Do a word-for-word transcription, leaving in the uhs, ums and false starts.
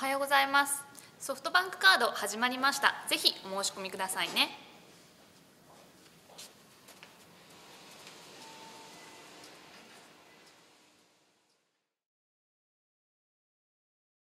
はようございます。ソフトバンクカード始まりました。ぜひお申し込みくださいね。